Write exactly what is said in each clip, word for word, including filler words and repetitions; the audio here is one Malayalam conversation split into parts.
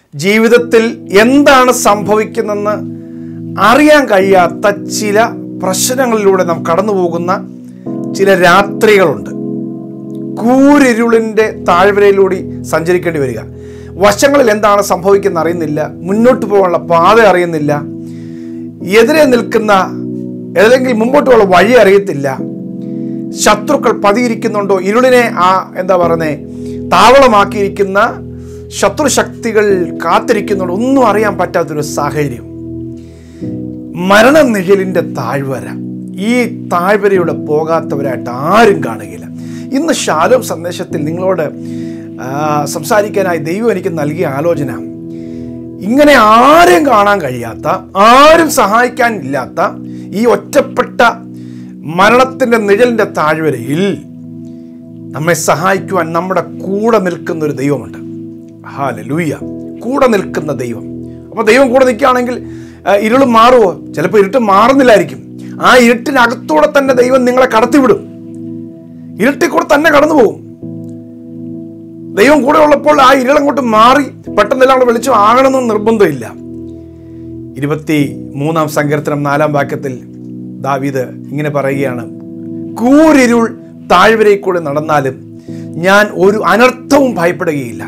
ജീവിതത്തിൽ എന്താണ് സംഭവിക്കുന്നതെന്ന് അറിയാൻ കഴിയാത്ത ചില പ്രശ്നങ്ങളിലൂടെ നാം കടന്നു പോകുന്ന ചില രാത്രികളുണ്ട്. കൂരിരുളിൻ്റെ താഴ്വരയിലൂടെ സഞ്ചരിക്കേണ്ടി വരിക. വശങ്ങളിൽ എന്താണ് സംഭവിക്കുന്നത് അറിയുന്നില്ല, മുന്നോട്ട് പോകാനുള്ള പാത അറിയുന്നില്ല, എതിരെ നിൽക്കുന്ന ഏതെങ്കിൽ മുമ്പോട്ട് പോകാനുള്ള വഴി അറിയത്തില്ല, ശത്രുക്കൾ പതിയിരിക്കുന്നുണ്ടോ, ഇരുളിനെ ആ എന്താ പറയുന്നത് താവളമാക്കിയിരിക്കുന്ന ശത്രുശക്തികൾ കാത്തിരിക്കുന്നുണ്ടോ, ഒന്നും അറിയാൻ പറ്റാത്തൊരു സാഹചര്യം. മരണനിഴലിൻ്റെ താഴ്വര. ഈ താഴ്വരയുടെ പോകാത്തവരായിട്ട് ആരും കാണുകയില്ല. ഇന്ന് ശാലോം സന്ദേശത്തിൽ നിങ്ങളോട് സംസാരിക്കാനായി ദൈവം എനിക്ക് നൽകിയ ആലോചന, ഇങ്ങനെ ആരും കാണാൻ കഴിയാത്ത, ആരും സഹായിക്കാൻ ഇല്ലാത്ത ഈ ഒറ്റപ്പെട്ട മരണത്തിൻ്റെ നിഴലിൻ്റെ താഴ്വരയിൽ നമ്മെ സഹായിക്കുവാൻ നമ്മുടെ കൂടെ നിൽക്കുന്ന ഒരു ദൈവമുണ്ട്. ഹല്ലേലൂയ. കൂടെ നിൽക്കുന്ന ദൈവം. അപ്പോൾ ദൈവം കൂടെ നിൽക്കുകയാണെങ്കിൽ ഇരുൾ മാറുമോ? ചിലപ്പോൾ ഇരുട്ട് മാറുന്നില്ലായിരിക്കും. ആ ഇരുട്ടിനകത്തൂടെ തന്നെ ദൈവം നിങ്ങളെ കടത്തിവിടും. ഇരുട്ടിൽ കൂടെ തന്നെ കടന്നു പോകും. ദൈവം കൂടെ ഉള്ളപ്പോൾ ആ ഇരുളങ്ങോട്ട് മാറി പെട്ടെന്നെല്ലാം അവിടെ വെളിച്ചം ആകണമെന്ന് നിർബന്ധമില്ല. ഇരുപത്തി മൂന്നാം സങ്കീർത്തനം നാലാം വാക്യത്തിൽ ദാവീദ് ഇങ്ങനെ പറയുകയാണ്, കൂരിരുൾ താഴ്വരയിൽ കൂടെ നടന്നാലും ഞാൻ ഒരു അനർത്ഥവും ഭയപ്പെടുകയില്ല,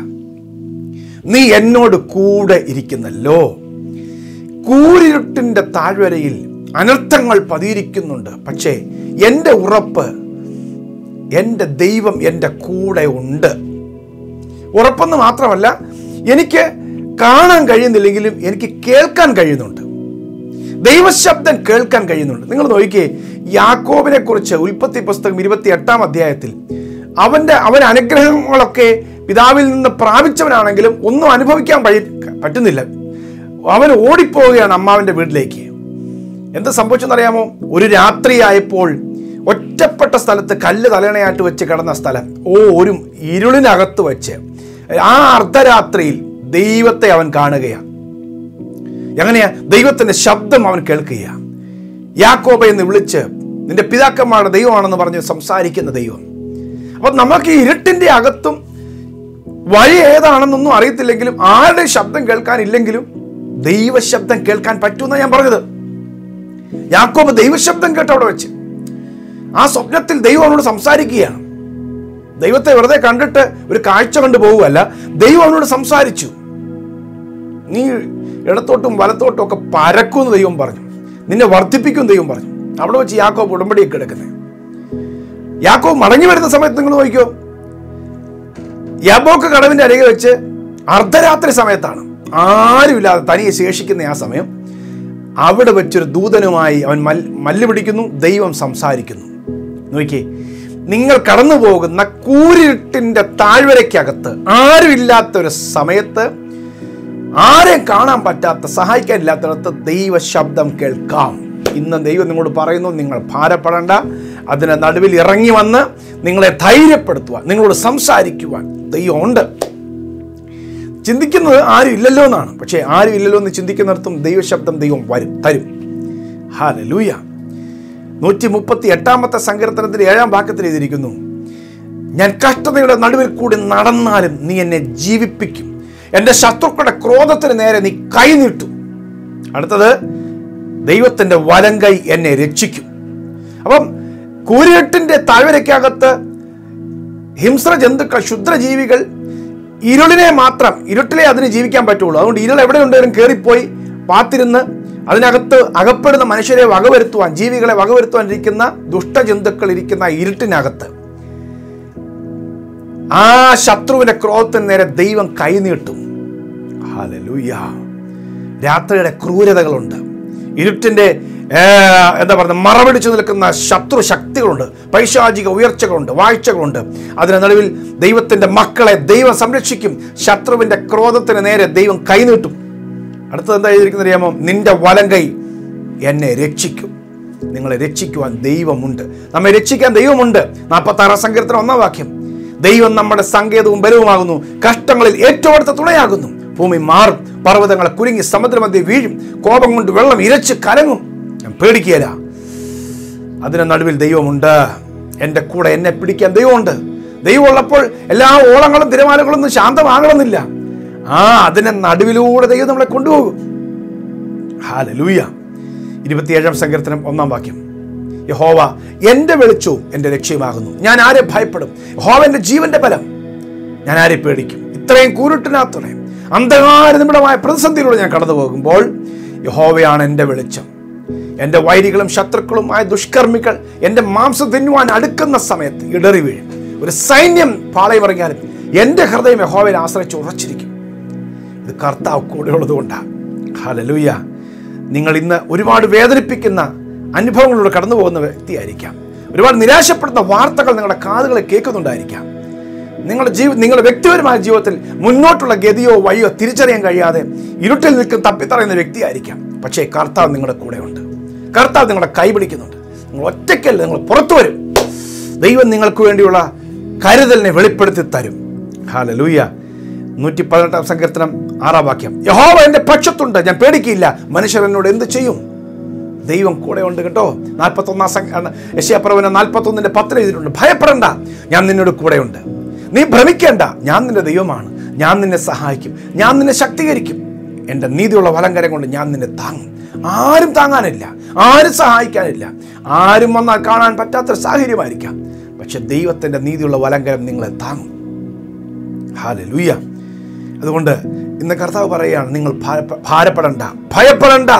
നീ എന്നോട് കൂടെ ഇരിക്കുന്നല്ലോ. കൂരിരുട്ടിൻ്റെ താഴ്വരയിൽ അനർത്ഥങ്ങൾ പതിയിരിക്കുന്നുണ്ട്, പക്ഷേ എൻ്റെ ഉറപ്പ്, എൻ്റെ ദൈവം എൻ്റെ കൂടെ ഉണ്ട്. ഉറപ്പെന്ന് മാത്രമല്ല, എനിക്ക് കാണാൻ കഴിയുന്നില്ലെങ്കിലും എനിക്ക് കേൾക്കാൻ കഴിയുന്നുണ്ട്. ദൈവശബ്ദം കേൾക്കാൻ കഴിയുന്നുണ്ട്. നിങ്ങൾ നോക്കിക്കേ, യാക്കോബിനെ കുറിച്ച് ഉൽപ്പത്തി പുസ്തകം ഇരുപത്തി എട്ടാം അധ്യായത്തിൽ അവൻ്റെ അവൻ അനുഗ്രഹങ്ങളൊക്കെ പിതാവിൽ നിന്ന് പ്രാപിച്ചവനാണെങ്കിലും ഒന്നും അനുഭവിക്കാൻ പറ്റുന്നില്ല. അവൻ ഓടിപ്പോവുകയാണ് അമ്മാവിൻ്റെ വീട്ടിലേക്ക്. എന്ത് സംഭവിച്ചെന്നറിയാമോ? ഒരു രാത്രിയായപ്പോൾ ഒറ്റപ്പെട്ട സ്ഥലത്ത് കല്ല് തലയണയായിട്ട് വെച്ച് കിടന്ന സ്ഥലം, ഓ ഒരു ഇരുളിനകത്ത് വെച്ച് ആ അർദ്ധരാത്രിയിൽ ദൈവത്തെ അവൻ കാണുകയാണ്. എങ്ങനെയാ? ദൈവത്തിൻ്റെ ശബ്ദം അവൻ കേൾക്കുകയാണ്. യാക്കോബ എന്ന് വിളിച്ച് നിന്റെ പിതാക്കന്മാരുടെ ദൈവമാണെന്ന് പറഞ്ഞ് സംസാരിക്കുന്ന ദൈവം. അപ്പം നമുക്ക് ഈ ഇരുട്ടിൻ്റെ അകത്തും വഴി ഏതാണെന്നൊന്നും അറിയത്തില്ലെങ്കിലും, ആരുടെ ശബ്ദം കേൾക്കാനില്ലെങ്കിലും ദൈവശബ്ദം കേൾക്കാൻ പറ്റുമെന്നാണ് ഞാൻ പറഞ്ഞത്. യാക്കോബ് ദൈവശബ്ദം കേട്ട് അവിടെ വെച്ച് ആ സ്വപ്നത്തിൽ ദൈവം അവനോട് സംസാരിക്കുകയാണ്. ദൈവത്തെ വെറുതെ കണ്ടിട്ട് ഒരു കാഴ്ച കണ്ടു പോകുകയല്ല, ദൈവം അവനോട് സംസാരിച്ചു. നീ ഇടത്തോട്ടും വലത്തോട്ടും ഒക്കെ പരക്കുമെന്ന് ദൈവം പറഞ്ഞു, നിന്നെ വർദ്ധിപ്പിക്കും ദൈവം പറഞ്ഞു. അവിടെ വെച്ച് യാക്കോബ് ഉടമ്പടിയൊക്കെ എടുക്കുന്നത്. യാക്കോബ് മടങ്ങി വരുന്ന സമയത്ത് നിങ്ങൾ നോക്കിക്കോ, യാബോക്ക് കടവിന്റെ അരികെ വെച്ച് അർദ്ധരാത്രി സമയത്താണ്, ആരുമില്ലാതെ തനിയെ ശേഷിക്കുന്ന ആ സമയം, അവിടെ വെച്ചൊരു ദൂതനുമായി അവൻ മല്ല് പിടിക്കുന്നു, ദൈവം സംസാരിക്കുന്നു. നോക്കിയേ, നിങ്ങൾ കടന്നു പോകുന്ന കൂരിട്ടിൻ്റെ താഴ്വരയ്ക്കകത്ത് ആരുമില്ലാത്തൊരു സമയത്ത്, ആരെയും കാണാൻ പറ്റാത്ത, സഹായിക്കാനില്ലാത്തടത്ത് ദൈവ ശബ്ദം കേൾക്കാം. ഇന്ന് ദൈവം നിങ്ങളോട് പറയുന്നു, നിങ്ങൾ ഭാരപ്പെടേണ്ട, അതിന് നടുവിൽ ഇറങ്ങി വന്ന് നിങ്ങളെ ധൈര്യപ്പെടുത്തുവാൻ, നിങ്ങളോട് സംസാരിക്കുവാൻ ദൈവമുണ്ട്. ചിന്തിക്കുന്നത് ആരും ഇല്ലല്ലോ എന്നാണ്, പക്ഷേ ആരും ഇല്ലല്ലോ എന്ന് ചിന്തിക്കുന്നിടത്തും ദൈവശബ്ദം ദൈവം വരും തരും. ഹല്ലേലൂയ. നൂറ്റി മുപ്പത്തി എട്ടാമത്തെ സങ്കീർത്തനത്തിൽ ഏഴാം വാക്യത്തിൽ എഴുതിയിരിക്കുന്നു, ഞാൻ കഷ്ടതയുടെ നടുവിൽ കൂടി നടന്നാലും നീ എന്നെ ജീവിപ്പിക്കും, എൻ്റെ ശത്രുക്കളുടെ ക്രോധത്തിന് നേരെ നീ കൈ നീട്ടും. അടുത്തത്, ദൈവത്തിൻ്റെ വലങ്കൈ എന്നെ രക്ഷിക്കും. അപ്പം കൂരിരുട്ടിൻ്റെ താഴ്വരയ്ക്കകത്ത് ഹിംസ്ര ജന്തുക്കൾ, ക്ഷുദ്രജീവികൾ, ഇരുളിനെ മാത്രം, ഇരുട്ടിലേ അതിന് ജീവിക്കാൻ പറ്റുള്ളൂ. അതുകൊണ്ട് ഇരുൾ എവിടെ ഉണ്ടെങ്കിലും കയറിപ്പോയി പാത്തിരുന്ന് അതിനകത്ത് അകപ്പെടുന്ന മനുഷ്യരെ വകവരുത്തുവാൻ, ജീവികളെ വകവരുത്തുവാൻ ഇരിക്കുന്ന ദുഷ്ടജന്തുക്കൾ ഇരിക്കുന്ന ഇരുട്ടിനകത്ത് ആ ശത്രുവിന്റെ ക്രോധത്തിന് നേരെ ദൈവം കൈനീട്ടും. ഹല്ലേലൂയ. രാത്രിയുടെ ക്രൂരതകളുണ്ട്, ഇരുട്ടിന്റെ എന്താ പറയുക മറപിടിച്ചു നിൽക്കുന്ന ശത്രു ശക്തികളുണ്ട്, പൈശാചിക ഉയർച്ചകളുണ്ട്, വാഴ്ചകളുണ്ട്. അതിന് നടുവിൽ ദൈവത്തിന്റെ മക്കളെ ദൈവം സംരക്ഷിക്കും. ശത്രുവിന്റെ ക്രോധത്തിന് നേരെ ദൈവം കൈനീട്ടും. അടുത്തത് എന്താ എഴുതിയിരിക്കുന്നത് അറിയാമോ? നിന്റെ വലങ്കൈ എന്നെ രക്ഷിക്കും. നിങ്ങളെ രക്ഷിക്കുവാൻ ദൈവമുണ്ട്, നമ്മെ രക്ഷിക്കാൻ ദൈവമുണ്ട്. നാൽപ്പത്തി ആറാം സങ്കീർത്തനം ഒന്നാം വാക്യം, ദൈവം നമ്മുടെ സങ്കേതവും ബലവുമാകുന്നു, കഷ്ടങ്ങളിൽ ഏറ്റവും അടുത്ത തുണയാകുന്നു. ഭൂമി മാറും, പർവ്വതങ്ങളെ കുലുങ്ങി സമുദ്രമധ്യേ വീഴും, കോപം കൊണ്ട് വെള്ളം ഇരച്ച് കലങ്ങും, ഞാൻ പേടിക്കുകയില്ല. അതിന് നടുവിൽ ദൈവമുണ്ട്, എൻ്റെ കൂടെ എന്നെ പിടിക്കാൻ ദൈവമുണ്ട്. ദൈവം ഉള്ളപ്പോൾ എല്ലാ ഓളങ്ങളും തിരമാലകളൊന്നും ശാന്തമാകണമെന്നില്ല. ആ അതിനെ നടുവിലൂടെ ദൈവം നമ്മളെ കൊണ്ടുപോകും. ഹല്ലേലൂയ. ഇരുപത്തിയേഴാം സങ്കീർത്തനം ഒന്നാം വാക്യം, യഹോവ എൻ്റെ വെളിച്ചവും എൻ്റെ രക്ഷയുമാകുന്നു, ഞാൻ ആരെ ഭയപ്പെടും? യഹോവ എൻ്റെ ജീവന്റെ ബലം, ഞാൻ ആരെ പേടിക്കും? ഇത്രയും കൂരിട്ടിനകത്തൂടെ അന്ധകാര നിമിടമായ പ്രതിസന്ധിയിലൂടെ ഞാൻ കടന്നു പോകുമ്പോൾ യഹോവയാണ് എൻ്റെ വെളിച്ചം. എൻ്റെ വൈരികളും ശത്രുക്കളും ആയ ദുഷ്കർമ്മികൾ എൻ്റെ മാംസം തിന്നുവാൻ അടുക്കുന്ന സമയത്ത് ഇടറി വീഴും. ഒരു സൈന്യം പാളയമിറങ്ങിയാലും എൻ്റെ ഹൃദയം യഹോവയെ ആശ്രയിച്ച് ഉറച്ചിരിക്കും. ഇത് കർത്താവ് കൂടെയുള്ളത് കൊണ്ടാണ്. ഹല്ലേലൂയ. നിങ്ങൾ ഇന്ന് ഒരുപാട് വേദനിപ്പിക്കുന്ന അനുഭവങ്ങളിലൂടെ കടന്നു പോകുന്ന വ്യക്തിയായിരിക്കാം. ഒരുപാട് നിരാശപ്പെടുന്ന വാർത്തകൾ നിങ്ങളുടെ കാതുകളെ കേൾക്കുന്നുണ്ടായിരിക്കാം. നിങ്ങളുടെ ജീവ നിങ്ങളുടെ വ്യക്തിപരമായ ജീവിതത്തിൽ മുന്നോട്ടുള്ള ഗതിയോ വഴിയോ തിരിച്ചറിയാൻ കഴിയാതെ ഇരുട്ടിൽ നിൽക്കുന്ന തപ്പിത്തറയുന്ന വ്യക്തിയായിരിക്കാം. പക്ഷേ കർത്താവ് നിങ്ങളുടെ കൂടെയുണ്ട്. കർത്താവ് നിങ്ങളുടെ കൈ പിടിക്കുന്നുണ്ട്. നിങ്ങൾ ഒറ്റയ്ക്കല്ല, നിങ്ങൾ പുറത്തു വരും. ദൈവം നിങ്ങൾക്ക് വേണ്ടിയുള്ള കരുതലിനെ വെളിപ്പെടുത്തി തരും. ഹല്ലേലൂയ. നൂറ്റി പതിനെട്ടാം സങ്കീർത്തനം ആറാം വാക്യം, യഹോവ എൻ്റെ പക്ഷത്തുണ്ട്, ഞാൻ പേടിക്കില്ല. മനുഷ്യർ എന്നോട് എന്ത് ചെയ്യും? ദൈവം കൂടെ ഉണ്ട് കേട്ടോ. നാൽപ്പത്തൊന്നാം യെശയ്യാപ്രവചനം നാൽപ്പത്തൊന്നിന്റെ പത്തിൽ എഴുതിയിട്ടുണ്ട്, ഭയപ്പെടണ്ട, ഞാൻ നിന്നോട് കൂടെയുണ്ട്. നീ ഭ്രമിക്കേണ്ട, ഞാൻ നിന്റെ ദൈവമാണ്. ഞാൻ നിന്നെ സഹായിക്കും, ഞാൻ നിന്നെ ശക്തീകരിക്കും. എൻ്റെ നീതിയുള്ള വലങ്കരം കൊണ്ട് ഞാൻ നിന്നെ താങ്ങും. ആരും താങ്ങാനില്ല, ആരും സഹായിക്കാനില്ല, ആരും വന്നാൽ കാണാൻ പറ്റാത്തൊരു സാഹചര്യമായിരിക്കാം. പക്ഷെ ദൈവത്തിൻ്റെ നീതിയുള്ള വലങ്കരം നിങ്ങളെ താങ്ങും. ഹല്ലേലൂയ. അതുകൊണ്ട് ഇന്ന് കർത്താവ് പറയുകയാണ്, നിങ്ങൾ ഭാരപ്പെടണ്ട, ഭയപ്പെടണ്ട.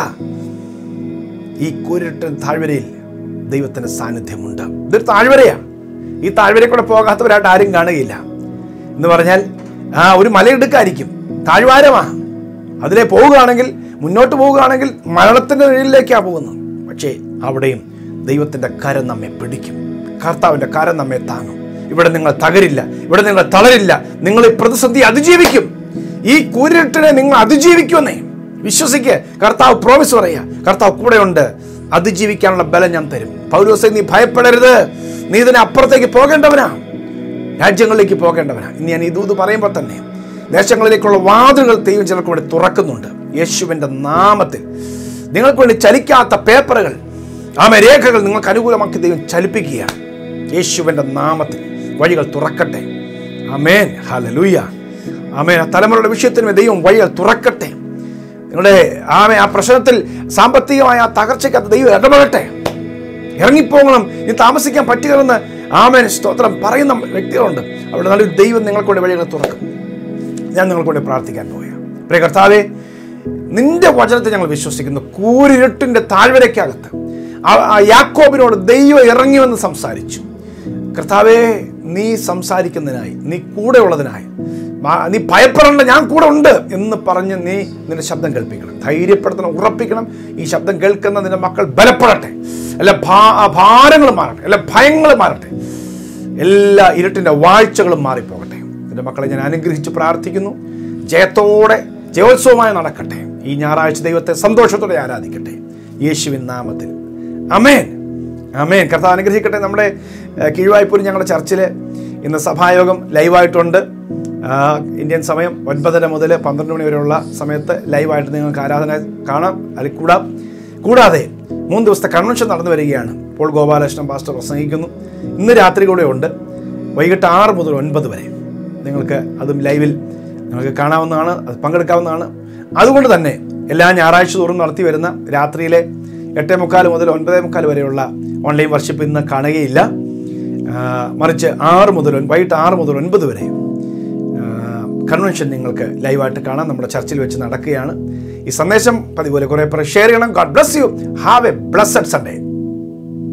ഈ കൂരിട്ട് താഴ്വരയിൽ ദൈവത്തിൻ്റെ സാന്നിധ്യമുണ്ട്. ഇതൊരു താഴ്വരയാണ്. ഈ താഴ്വരയിൽ കൂടെ പോകാത്തവരായിട്ട് ആരും കാണുകയില്ല. എന്ന് പറഞ്ഞാൽ ആ ഒരു മലയിടുക്കായിരിക്കും, താഴ്വാരമാണ്. അതിലെ പോവുകയാണെങ്കിൽ, മുന്നോട്ട് പോവുകയാണെങ്കിൽ മരണത്തിൻ്റെ നിഴലിലേക്കാണ് പോകുന്നത്. പക്ഷേ അവിടെയും ദൈവത്തിൻ്റെ കരം നമ്മെ പിടിക്കും. കർത്താവിൻ്റെ കരം നമ്മെ താങ്ങും. ഇവിടെ നിങ്ങൾ തകരില്ല, ഇവിടെ നിങ്ങൾ തളരില്ല. നിങ്ങൾ ഈ പ്രതിസന്ധി അതിജീവിക്കും. ഈ കൂരിട്ടിനെ നിങ്ങൾ അതിജീവിക്കുമെന്നേ വിശ്വസിക്കുക. കർത്താവ് പ്രോമിസ് പറയുക, കർത്താവ് കൂടെയുണ്ട്, അതിജീവിക്കാനുള്ള ബലം ഞാൻ തരും. പൗലോസേ, നീ ഭയപ്പെടരുത്, നീ ഇതിനെ അപ്പുറത്തേക്ക് പോകേണ്ടവനാ, രാജ്യങ്ങളിലേക്ക് പോകേണ്ടവനാ. ഇന്ന് ഞാൻ ഈ ദൂത് പറയുമ്പോൾ തന്നെ ദേശങ്ങളിലേക്കുള്ള വാതിലുകൾ ദൈവം ചിലർക്ക് വേണ്ടി തുറക്കുന്നുണ്ട്. യേശുവിൻ്റെ നാമത്തിൽ നിങ്ങൾക്ക് വേണ്ടി ചലിക്കാത്ത പേപ്പറുകൾ, ആമേ, രേഖകൾ നിങ്ങൾക്ക് അനുകൂലമാക്കി ദൈവം ചലിപ്പിക്കുകയാണ്. യേശുവിൻ്റെ നാമത്തിൽ വഴികൾ തുറക്കട്ടെ. ആമേൻ. ഹല്ലേലൂയ. ആമേൻ. ആ തലമുറയുടെ വിഷയത്തിന് ദൈവം വഴികൾ തുറക്കട്ടെ. നിങ്ങളുടെ ആമേ ആ പ്രശ്നത്തിൽ സാമ്പത്തികമായ ആ തകർച്ചയ്ക്കകത്ത് ദൈവം ഇടപെടട്ടെ. ഇറങ്ങിപ്പോകണം, ഇനി താമസിക്കാൻ പറ്റുകയെന്ന് ആമേൻ സ്തോത്രം പറയുന്ന വ്യക്തികളുണ്ട്. അവിടെ നല്ലൊരു ദൈവം നിങ്ങൾക്കൂടെ വഴികൾ തുറക്കും. ഞാൻ നിങ്ങൾക്കൂടെ പ്രാർത്ഥിക്കാൻ പോവുക. പ്രിയ കർത്താവേ, നിന്റെ വചനത്തെ ഞങ്ങൾ വിശ്വസിക്കുന്നു. കൂരിരുട്ടിൻ്റെ താഴ്വരയ്ക്കകത്ത് ആ യാക്കോബിനോട് ദൈവം ഇറങ്ങിവെന്ന് സംസാരിച്ചു. കർത്താവേ, നീ സംസാരിക്കുന്നതിനായി, നീ കൂടെ ഉള്ളതിനായി, നീ ഭയപ്പെടേണ്ട, ഞാൻ കൂടെ ഉണ്ട് എന്ന് പറഞ്ഞ് നീ നിന്റെ ശബ്ദം കേൾപ്പിക്കണം, ധൈര്യപ്പെടുത്തണം, ഉറപ്പിക്കണം. ഈ ശബ്ദം കേൾക്കുന്ന നിന്റെ മക്കൾ ബലപ്പെടട്ടെ. എല്ലാ ഭാരങ്ങളും മാറട്ടെ, എല്ലാ ഭയങ്ങളും മാറട്ടെ, എല്ലാ ഇരുട്ടിൻ്റെ വാഴ്ചകളും മാറിപ്പോകട്ടെ. നിന്റെ മക്കളെ ഞാൻ അനുഗ്രഹിച്ച് പ്രാർത്ഥിക്കുന്നു. ജയത്തോടെ ജയോത്സവമായി നടക്കട്ടെ. ഈ ഞായറാഴ്ച ദൈവത്തെ സന്തോഷത്തോടെ ആരാധിക്കട്ടെ, യേശുവിൻ നാമത്തിൽ. ആമേൻ. ആമേൻ. കർത്താവ് അനുഗ്രഹിക്കട്ടെ. നമ്മുടെ കീഴ്വായ്പൂരിൽ ഞങ്ങളുടെ ചർച്ചിൽ ഇന്ന് സഭായോഗം ലൈവായിട്ടുണ്ട്. ഇന്ത്യൻ സമയം ഒൻപതര മുതൽ പന്ത്രണ്ട് മണി വരെയുള്ള സമയത്ത് ലൈവായിട്ട് നിങ്ങൾക്ക് ആരാധന കാണാം, അല്ലെങ്കിൽ കൂടാം. കൂടാതെ മൂന്ന് ദിവസത്തെ കൺവെൻഷൻ നടന്നു വരികയാണ്. പോൾ ഗോപാലകൃഷ്ണൻ പാസ്റ്റർ പ്രസംഗിക്കുന്നു. ഇന്ന് രാത്രി കൂടെ ഉണ്ട്, വൈകിട്ട് ആറ് മുതൽ ഒൻപത് വരെ. നിങ്ങൾക്ക് അതും ലൈവിൽ നിങ്ങൾക്ക് കാണാവുന്നതാണ്, അത് പങ്കെടുക്കാവുന്നതാണ്. അതുകൊണ്ട് തന്നെ എല്ലാ ഞായറാഴ്ച തോറും നടത്തി വരുന്ന രാത്രിയിലെ എട്ടേ മുക്കാൽ മുതൽ ഒൻപതേ മുക്കാൽ വരെയുള്ള ഓൺലൈൻ വർഷിപ്പ് ഇന്ന് കാണുകയില്ല. മറിച്ച് ആറ് മുതൽ വൈകിട്ട് ആറ് മുതൽ ഒൻപത് വരെ കൺവെൻഷൻ നിങ്ങൾക്ക് ലൈവായിട്ട് കാണാം. നമ്മുടെ ചർച്ചിൽ വെച്ച് നടക്കുകയാണ്. ഈ സന്ദേശം പതിപോലെ കുറേ പേർ ഷെയർ ചെയ്യണം. God bless you. Have a blessed Sunday.